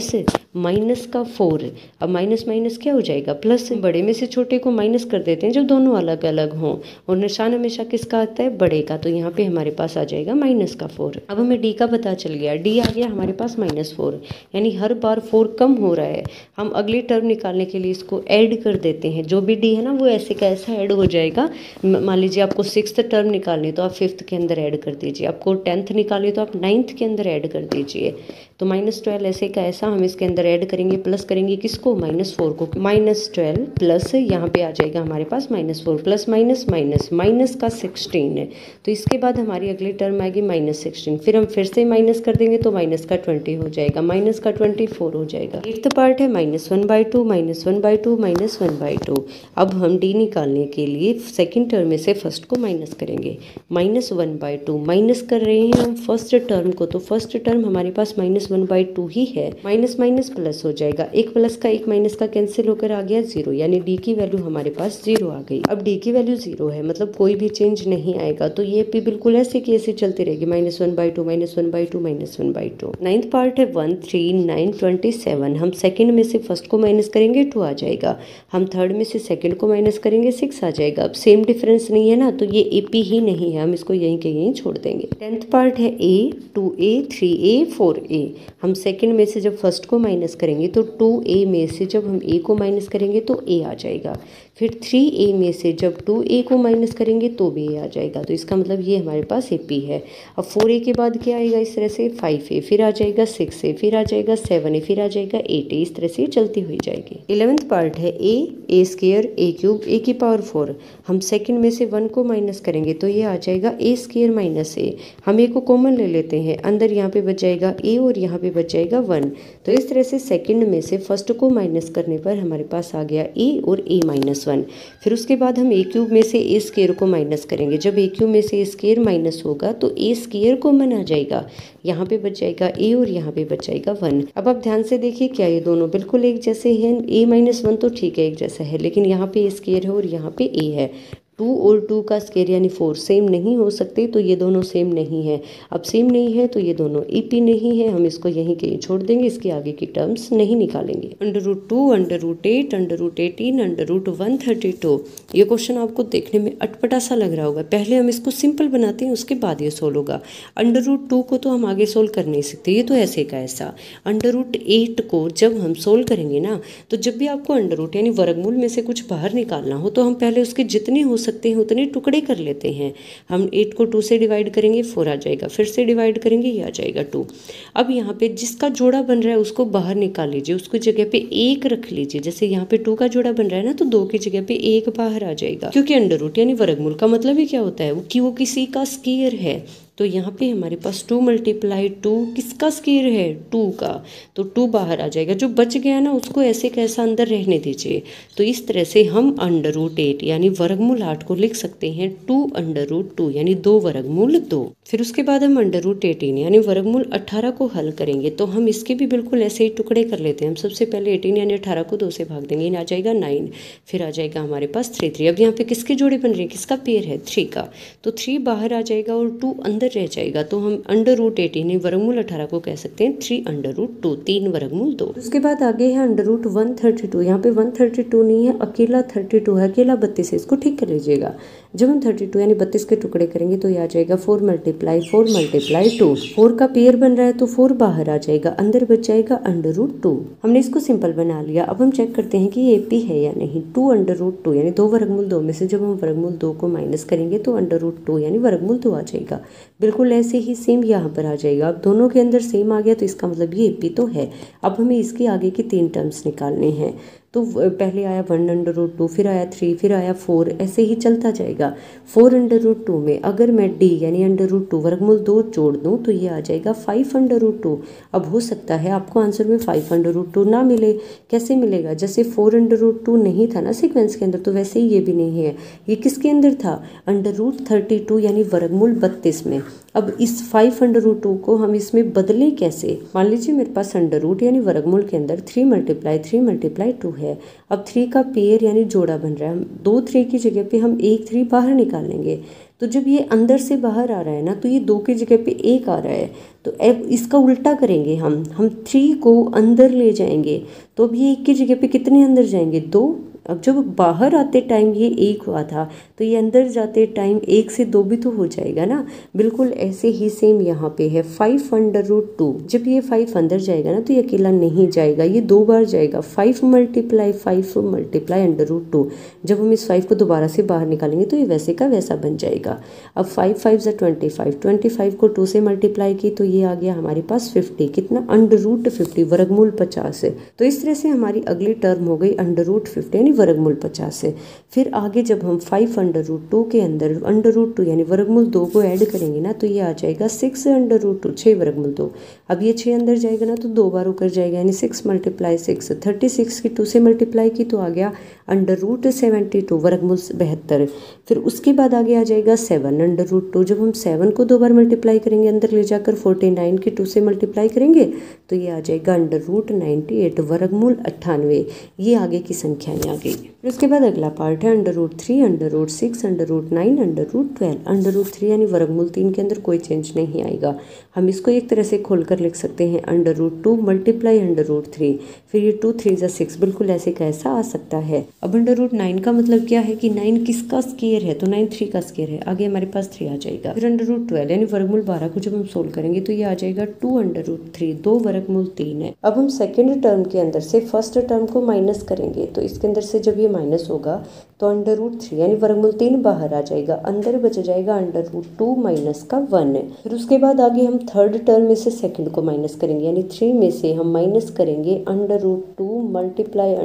माइनस का 4, अब माइनस माइनस क्या हो जाएगा, प्लस। बड़े में से छोटे को माइनस कर देते हैं जब दोनों अलग अलग हों, और निशान हमेशा किसका आता है, बड़े का। तो यहाँ पे हमारे पास आ जाएगा -4। अब हमें डी का पता चल गया, डी आ गया हमारे पास -4, यानी हर बार 4 कम हो रहा है। हम अगली टर्म निकालने के लिए इसको ऐड कर देते हैं। जो भी डी है ना वो ऐसे का ऐसा ऐड हो जाएगा। मान लीजिए आपको 6th टर्म निकालनी तो आप 5th के अंदर ऐड कर दीजिए, आपको 10th निकालनी तो आप 9th के अंदर ऐड कर दीजिए। तो -12 ऐसे का ऐसा हम इसके अंदर ऐड करेंगे, प्लस करेंगे किसको, -4 को। -12 प्लस यहाँ पे आ जाएगा हमारे पास -4 प्लस माइनस का 16 है। तो इसके बाद हमारी अगली टर्म आएगी -16, फिर हम फिर से माइनस कर देंगे तो माइनस का 20 हो जाएगा, माइनस का 24 हो जाएगा। 8th पार्ट है -1/2, -1/2, -1/2। अब हम डी निकालने के लिए सेकेंड टर्म में से फर्स्ट को माइनस करेंगे। -1/2 माइनस कर रहे हैं हम फर्स्ट टर्म को, तो फर्स्ट टर्म हमारे पास -1/2 ही है। माइनस माइनस प्लस हो जाएगा, एक प्लस का एक माइनस का कैंसिल होकर आ गया 0, यानी डी की वैल्यू हमारे पास 0 आ गई। अब डी की वैल्यू 0 है, मतलब कोई भी चेंज नहीं आएगा। तो ये भी बिल्कुल ऐसे की ऐसे चलती रहेगी, -1/2, -1/2, -1/2। 9th पार्ट है 1, 3, 9, 27। हम सेकंड में से फर्स्ट को माइनस करेंगे 2 आ जाएगा। हम थर्ड में से सेकंड को माइनस करेंगे 6 आ जाएगा। अब सेम डिफरेंस नहीं है ना, तो ये एपी ही नहीं है, हम इसको यहीं के यहीं छोड़ देंगे। 10th पार्ट है A, 2A, 3A, 4A। हम सेकंड में से जब फर्स्ट को माइनस करेंगे तो 2A में से जब हम A को माइनस करेंगे तो A आ जाएगा। फिर 3A में से जब 2A को माइनस करेंगे तो भी A आ जाएगा। तो इसका मतलब ये हमारे पास AP है। अब 4A के बाद क्या आएगा, इस तरह से 5A, फिर आ जाएगा 6A, फिर आ जाएगा 7A, फिर आ जाएगा 8A, इस तरह से चलती हुई जाएगी। 11th पार्ट है A² A³ A⁴। हम सेकंड में से 1 को माइनस करेंगे तो ये आ जाएगा A² - A। हम A को कॉमन ले लेते हैं, अंदर यहाँ पे बच जाएगा A और यहाँ पे बच जाएगा 1। तो इस तरह से सेकंड में से फर्स्ट को माइनस करने पर हमारे पास आ गया A और A-1। फिर उसके बाद हम A³ में से A² को माइनस करेंगे। जब A³ में से A² माइनस होगा तो A² कॉमन आ जाएगा, यहाँ पे बच जाएगा A और यहाँ पे बच जाएगा 1। अब आप ध्यान से देखिए, क्या ये दोनों बिल्कुल एक जैसे हैं। A-1 तो ठीक है एक जैसा है, लेकिन यहाँ पे A² है और यहाँ पे A है। 2 और 2 का स्क्वायर यानी 4 सेम नहीं हो सकते, तो ये दोनों सेम नहीं है। अब सेम नहीं है तो ये दोनों AP नहीं है, हम इसको यहीं के छोड़ देंगे, इसके आगे की टर्म्स नहीं निकालेंगे। √2, √8, √18, √132। ये क्वेश्चन आपको देखने में अटपटा सा लग रहा होगा। पहले हम इसको सिंपल बनाते हैं, उसके बाद ये सोल्व होगा। √2 को तो हम आगे सोल्व कर नहीं सकते, ये तो ऐसे का ऐसा। √8 को जब हम सोल्व करेंगे ना, तो जब भी आपको अंडर यानी वर्गमूल में से कुछ बाहर निकालना हो तो हम पहले उसके जितने हो सकते हैं उतने टुकड़े कर लेते हैं। हम 8 को 2 से डिवाइड करेंगे 4 आ जाएगा, फिर से डिवाइड करेंगे ये आ जाएगा 2। अब यहाँ पे जिसका जोड़ा बन रहा है उसको बाहर निकाल लीजिए, उसकी जगह पे 1 रख लीजिए। जैसे यहाँ पे 2 का जोड़ा बन रहा है ना, तो 2 की जगह पे 1 बाहर आ जाएगा, क्योंकि अंडर रूट यानी वर्गमूल का मतलब ही क्या होता है कि वो किसी का स्क्वायर है। तो यहाँ पे हमारे पास 2 × 2 किसका स्क्वायर है, 2 का, तो 2 बाहर आ जाएगा। जो बच गया ना उसको ऐसे कैसा अंदर रहने दीजिए। तो इस तरह से हम √8 यानी वर्गमूल 8 को लिख सकते हैं 2 √2 यानी 2 वर्गमूल 2। फिर उसके बाद हम √18 यानी वर्गमूल 18 को हल करेंगे। तो हम इसके भी बिल्कुल ऐसे ही टुकड़े कर लेते हैं। हम सबसे पहले 18 यानी 18 को 2 से भाग देंगे, आ जाएगा 9, फिर आ जाएगा हमारे पास 3। अब यहाँ पे किसके जोड़े बन रहे हैं, किसका पेयर है, 3 का, तो 3 बाहर आ जाएगा और 2 अंदर अंदर रह जाएगा, तो हम √18 यानी वर्गमूल 18 को कह सकते हैं 3√2, 3 वर्गमूल 2। उसके बाद आगे है √132। यहाँ पे 132 नहीं है, अकेला 32 है, अकेला 32 है, इसको ठीक कर लीजिएगा। जब हम 32 यानी 32 के टुकड़े करेंगे तो ये आ जाएगा 4 × 2। 4 का पेयर बन रहा है तो 4 बाहर आ जाएगा, अंदर बच जाएगा √2। हमने इसको सिंपल बना लिया। अब हम चेक करते हैं कि ये AP है या नहीं। 2 √2 यानी 2 वर्गमूल 2 में से जब हम वर्गमूल 2 को माइनस करेंगे तो √2 यानी वर्गमूल 2 आ जाएगा। बिल्कुल ऐसे ही सेम यहाँ पर आ जाएगा। अब दोनों के अंदर सेम आ गया तो इसका मतलब ये AP तो है। अब हमें इसके आगे की 3 टर्म्स निकालने हैं। तो पहले आया 1 √2, फिर आया 3, फिर आया 4, ऐसे ही चलता जाएगा। 4 √2 में अगर मैं D यानी √2 वर्गमूल 2 जोड़ दूँ तो ये आ जाएगा 5 √2। अब हो सकता है आपको आंसर में 5 √2 ना मिले। कैसे मिलेगा? जैसे 4 √2 नहीं था ना सीक्वेंस के अंदर, तो वैसे ही ये भी नहीं है। ये किसके अंदर था? √32 यानी वर्गमूल 32 में। अब इस 5 √2 को हम इसमें बदलें कैसे? मान लीजिए मेरे पास √ यानी वर्गमूल के अंदर 3 × 2 है। अब 3 का पेयर यानी जोड़ा बन रहा है। 2 3 की जगह पे हम 1 3 बाहर निकालेंगे। तो जब ये अंदर से बाहर आ रहा है ना, तो ये 2 की जगह पे 1 आ रहा है। तो अब इसका उल्टा करेंगे हम 3 को अंदर ले जाएंगे। तो अब ये 1 की जगह पे कितने अंदर जाएंगे? 2। अब जब बाहर आते टाइम ये 1 हुआ था तो ये अंदर जाते टाइम 1 से 2 भी तो हो जाएगा ना। बिल्कुल ऐसे ही सेम यहाँ पे है 5 √2। जब ये 5 अंदर जाएगा ना तो ये अकेला नहीं जाएगा, ये 2 बार जाएगा। 5 × 5 × √2। जब हम इस 5 को दोबारा से बाहर निकालेंगे तो ये वैसे का वैसा बन जाएगा। अब 5 5 × 25, 25 को 2 से मल्टीप्लाई की तो ये आ गया हमारे पास 50। कितना? √50 वर्गमूल 50 है। तो इस तरह से हमारी अगली टर्म हो गई √50 यानी वर्गमूल 50 है। फिर आगे जब हम 5 √2 के अंदर √2 यानी वर्गमूल 2 को ऐड करेंगे ना तो ये आ जाएगा 6 √2, 6 वर्गमूल 2। अब ये 6 अंदर जाएगा ना तो 2 बार ऊपर जाएगा यानी 6 × 6, 36 की 2 से मल्टीप्लाई की तो आ गया √72 वर्गमूल 72। फिर उसके बाद आगे आ जाएगा 7 √2। जब हम 7 को 2 बार मल्टीप्लाई करेंगे अंदर ले जाकर 49 की 2 से मल्टीप्लाई करेंगे तो ये आ जाएगा √98 वर्गमूल 98। ये आगे की संख्याएं आ गई। फिर उसके बाद अगला पार्ट है √3, √6, √9, √12। √3 यानी वर्गमूल 3 के अंदर कोई चेंज नहीं आएगा। हम इसको एक तरह से खोलकर लिख सकते हैं √2 मल्टीप्लाई √3। फिर ये 2 3 × 6 बिल्कुल ऐसे का ऐसा आ सकता है। अब √9 का मतलब क्या है कि 9 किसका स्क्वायर है? तो 9 3 का स्क्वायर है। आगे हमारे पास 3 आ जाएगा। फिर √12 यानी वर्गमूल 12 को जब हम सोल्व करेंगे तो ये आ जाएगा 2 √3, 2 वर्गमूल 3 है। अब हम सेकेंड टर्म के अंदर से फर्स्ट टर्म को माइनस करेंगे तो इसके अंदर से जब ये माइनस होगा तो √3 यानी वर्गमूल 3 बाहर आ जाएगा, अंदर बच जाएगा √2 माइनस का 1। फिर उसके बाद आगे हम थर्ड टर्म में से सेकंड को माइनस करेंगे यानी 3 में से हम माइनस करेंगे √2 मल्टीप्लाई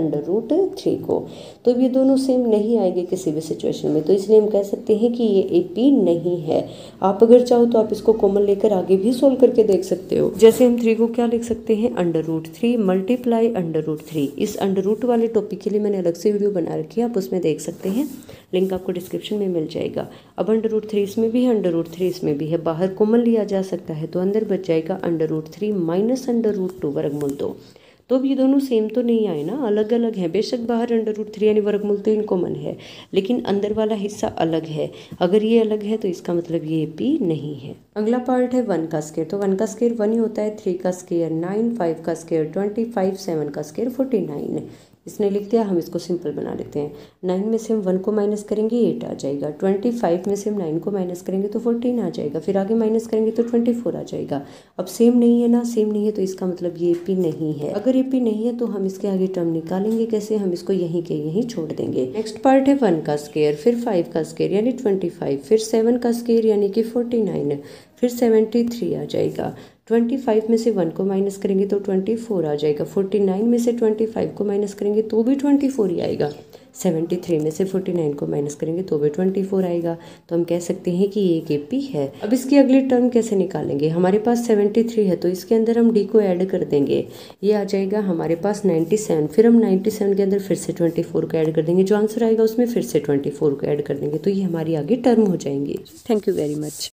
√3 को। तो ये दोनों सेम नहीं आएंगे किसी भी सिचुएशन में, तो इसलिए हम कह सकते हैं कि ये AP नहीं है। आप अगर चाहो तो आप इसको कॉमन लेकर आगे भी सोल्व करके देख सकते हो। जैसे हम 3 को क्या लिख सकते हैं? √3 मल्टीप्लाई √3। इस √ वाले टॉपिक के लिए मैंने अलग से वीडियो बना रखी है, आप उसमें देख सकते हैं, लिंक आपको डिस्क्रिप्शन में मिल जाएगा। अब √3 इसमें भी है, √3 इसमें भी है, बाहर कॉमन लिया जा सकता है तो अंदर बच जाएगा √3 माइनस √2 वर्गमूल 2। तो अब ये दोनों सेम तो नहीं आए ना, अलग अलग हैं। बेशक बाहर √3 यानी वर्गमूल 3 कॉमन है लेकिन अंदर वाला हिस्सा अलग है। अगर ये अलग है तो इसका मतलब ये AP नहीं है। अगला पार्ट है 1 का स्क्वायर। तो 1 का स्क्वायर 1 ही होता है, 3 का स्क्वायर 9, 5 का स्क्वायर 25, 7 का स्क्वायर 49। इसने लिख दिया, हम इसको सिंपल बना लेते हैं। 9 में से हम 1 को माइनस करेंगे 8 आ जाएगा। 25 में से हम 9 को माइनस करेंगे तो 14 आ जाएगा। फिर आगे माइनस करेंगे तो 24 आ जाएगा। अब सेम नहीं है ना, सेम नहीं है तो इसका मतलब ये AP नहीं है। अगर AP नहीं है तो हम इसके आगे टर्म निकालेंगे कैसे? हम इसको यहीं के यहीं छोड़ देंगे। नेक्स्ट पार्ट है 1 का स्क्वायर, फिर 5 का स्क्वायर यानी 25, फिर 7 का स्क्वायर यानी कि 49, फिर 73 आ जाएगा। 25 में से 1 को माइनस करेंगे तो 24 आ जाएगा। 49 में से 25 को माइनस करेंगे तो भी 24 ही आएगा। 73 में से 49 को माइनस करेंगे तो भी 24 आएगा। तो हम कह सकते हैं कि ये एक AP है। अब इसकी अगली टर्म कैसे निकालेंगे? हमारे पास 73 है तो इसके अंदर हम D को ऐड कर देंगे, ये आ जाएगा हमारे पास 97। फिर हम 97 के अंदर फिर से 24 को ऐड कर देंगे, जो आंसर आएगा उसमें फिर से 24 को ऐड कर देंगे, तो ये हमारी आगे टर्म हो जाएंगी। Thank you very much.